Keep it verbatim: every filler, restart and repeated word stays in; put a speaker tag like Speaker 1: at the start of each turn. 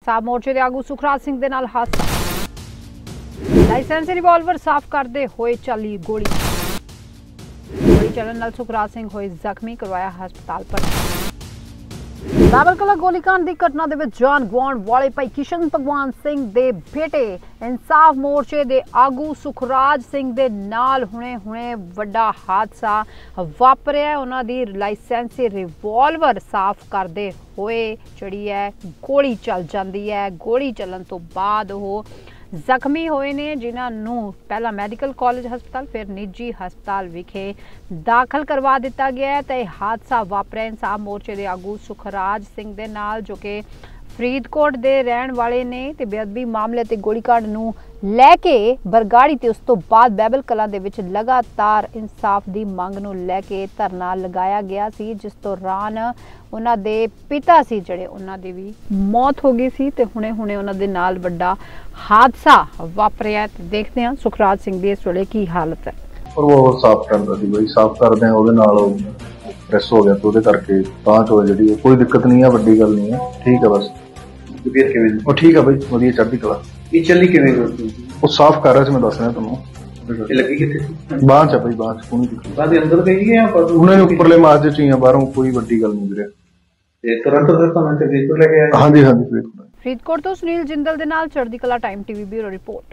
Speaker 1: साहब मोर्चे के आगू सुखराज सिंह दे नाल हादसा। लाइसेंसी रिवॉल्वर साफ करते हुए चली गोली गोली चलन नाल सुखराज सिंह होए जख्मी, करवाया हस्पताल भर्ती। बाबल कला गोलीकांड की घटना दे विच जान गवाउण वाले भाई किशन भगवान सिंह दे बेटे इंसाफ मोर्चे दे आगू सुखराज सिंह दे नाल हुणे हुणे वड्डा हादसा वापरिया। उन्हां दी लाइसेंसी रिवॉल्वर साफ करते हुए जिहड़ी है गोली चल जाती है। गोली चलन तो बाद वो जख्मी होए ने, जिन्हां नूं पहला मैडिकल कॉलेज हस्पताल फिर निजी हस्पताल विखे दाखिल करवा दिता गया है। तो हादसा वापरिया इंसाफ मोर्चे के आगू सुखराज सिंह दे नाल, जो कि फरीदकोट दे रहण वाले ने। ते बेअदबी मामले ते गोलीकांड नूं लैके बरगाड़ी ते उस तो बाद बाबल कलां दे विच लगातार इंसाफ दी मंग नूं लैके धरना लगाया गया सी, जिस दौरान उन्हां दे पिता सी जिहड़े उन्हां दी भी मौत हो गई सी। ते हुणे हुणे उन्हां दे नाल वड्डा हादसा वापरिया। ते देखते हैं सुखराज सिंह दी इस वेले की हालत है।
Speaker 2: और वो साफ करदा सी बई, साफ करदे हैं ਉਹਦੇ ਨਾਲ ਪ੍ਰੈਸ ਹੋ ਗਿਆ ਤੇ ਉਹਦੇ ਕਰਕੇ ਤਾਂ ਚ ਹੋਈ ਜਿਹੜੀ ਕੋਈ ਦਿੱਕਤ ਨਹੀਂ ਹੈ, ਵੱਡੀ ਗੱਲ ਨਹੀਂ ਹੈ, ਠੀਕ ਹੈ ਬਸ।
Speaker 3: ਤਬੀਅਤ ਕਿਵੇਂ
Speaker 2: ਉਹ ਠੀਕ ਹੈ ਬਈ, ਵਧੀਆ ਚੜ੍ਹਦੀ ਕਲਾ।
Speaker 3: ਇਹ ਚੱਲੀ ਕਿਵੇਂ ਹੋਈ?
Speaker 2: ਉਹ ਸਾਫ ਕਰ ਰਿਹਾ ਸੀ, ਮੈਂ ਦੱਸ ਰਿਹਾ ਤੁਹਾਨੂੰ।
Speaker 3: ਇਹ ਲੱਗੀ ਕਿੱਥੇ?
Speaker 2: ਬਾਂਹ ਚ ਬਈ, ਬਾਂਹ ਚ ਕੋਣੀ ਦਿੱਤੀ।
Speaker 3: ਬਾਅਦ ਦੇ ਅੰਦਰ ਗਈ ਹੈ ਪਰ
Speaker 2: ਉਹਨੇ ਉੱਪਰਲੇ ਮਾਸ ਚ ਹੀ ਆ, ਬਾਹਰੋਂ ਕੋਈ ਵੱਡੀ ਗੱਲ ਨਹੀਂ ਵੀਰੇ।
Speaker 3: ਤੇ ਤੁਰੰਤ ਫਿਰ ਤੁਹਾਨੂੰ ਤੇ ਫਰੀਦਕੋਟ ਲੈ ਕੇ ਆਏ?
Speaker 2: ਹਾਂਜੀ ਹਾਂਜੀ ਫਰੀਦਕੋਟ।
Speaker 1: फरीदकोट तो सुनील जिंदल दे नाल चढ़दी कला टाइम टीवी ब्यूरो रिपोर्ट।